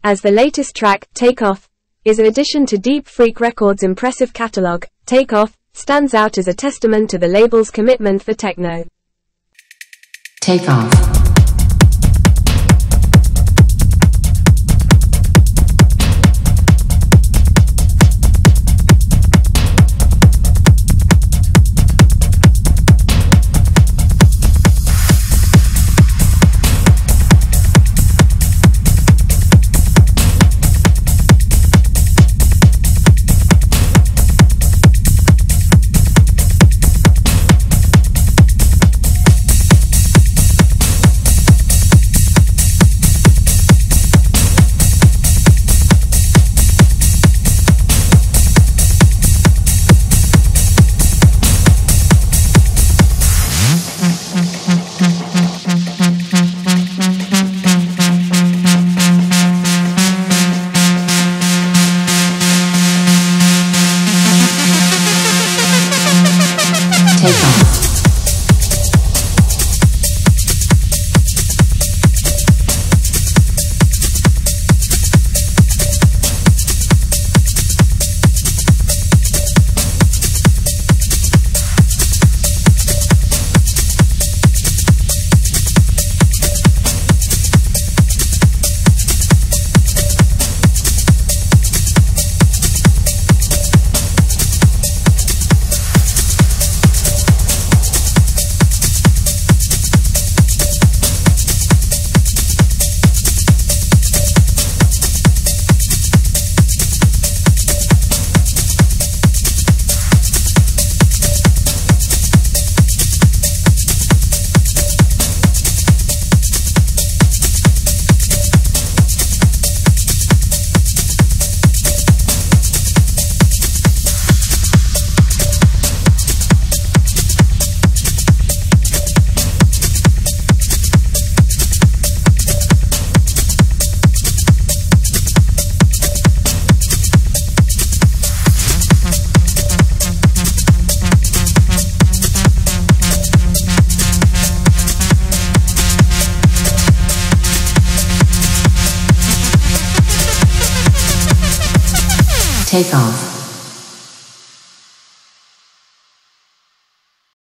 as the latest track, Take Off, is an addition to Deep Freak Records' impressive catalog. Take Off stands out as a testament to the label's commitment for techno. Take Off. Take Off.